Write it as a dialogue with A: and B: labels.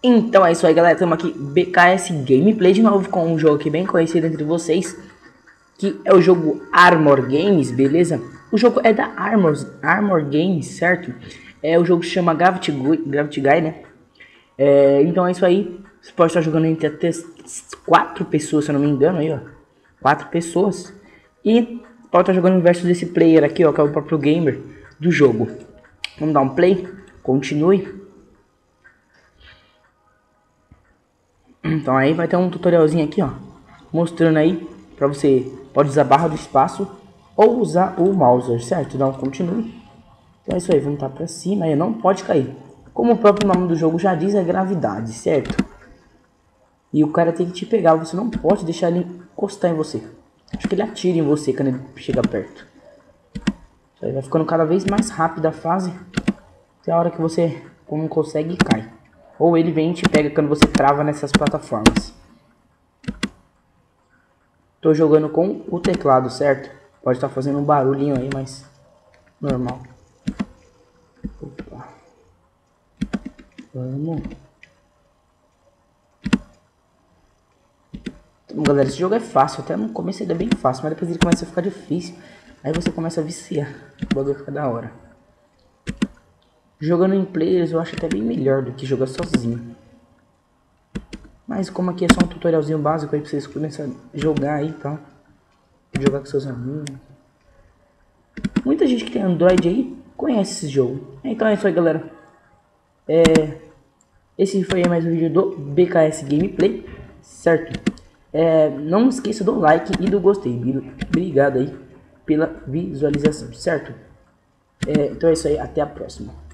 A: Então é isso aí, galera, estamos aqui, BKS Gameplay de novo com um jogo aqui bem conhecido entre vocês, que é o jogo Armor Games, beleza? O jogo é da Armor Games, certo? O jogo se chama Gravity Guy, né? Então é isso aí, você pode estar jogando entre até 4 pessoas, se eu não me engano, aí ó, 4 pessoas. E pode estar jogando versus desse player aqui, ó, que é o próprio gamer do jogo. Vamos dar um play, continue. Então aí vai ter um tutorialzinho aqui, ó, mostrando aí pra você, pode usar a barra do espaço ou usar o mouse, certo? Dá um continue. Então é isso aí, vamos estar pra cima, aí não pode cair. Como o próprio nome do jogo já diz, é gravidade, certo? E o cara tem que te pegar, você não pode deixar ele encostar em você. Acho que ele atira em você quando ele chega perto. Isso aí vai ficando cada vez mais rápida a fase, até a hora que você não consegue e cai. Ou ele vem e te pega quando você trava nessas plataformas. Tô jogando com o teclado, certo? Pode estar fazendo um barulhinho aí, mas normal. Opa. Vamos. Então, galera, esse jogo é fácil. Até no começo ele é bem fácil, mas depois ele começa a ficar difícil. Aí você começa a viciar. O bagulho fica da hora. Jogando em players eu acho até bem melhor do que jogar sozinho. Mas como aqui é só um tutorialzinho básico aí pra vocês começarem a jogar aí e tal. Jogar com seus amigos. Muita gente que tem Android aí conhece esse jogo. Então é isso aí, galera. Esse foi mais um vídeo do BKS Gameplay, certo? Não esqueça do like e do gostei. Obrigado aí pela visualização, certo? Então é isso aí, até a próxima.